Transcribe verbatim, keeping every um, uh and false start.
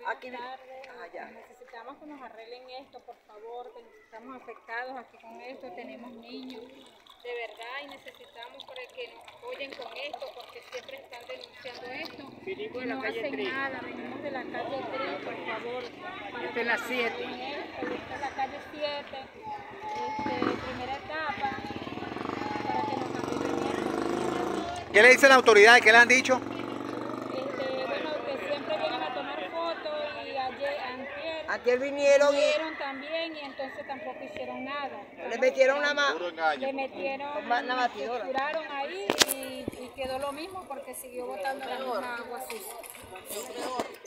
Aquí tardes. ah, ya. Necesitamos que nos arreglen esto, por favor, que estamos afectados aquí con esto, tenemos niños, de verdad, y necesitamos para que nos apoyen con esto, porque siempre están denunciando esto y no hacen nada. Venimos de la calle tres, por favor. Esta es la siete. Esta es la calle siete, este, primera etapa, para que nos arreglen esto. ¿Qué le dicen las autoridades? ¿Qué le han dicho? Este, bueno, que siempre vienen a tomar fotos y ayer, antier, Ayer vinieron vinieron también y entonces tampoco hicieron nada. y le metieron una más. Le metieron, Una batidora. censuraron ahí y, y quedó lo mismo porque siguió botando la misma agua sucia.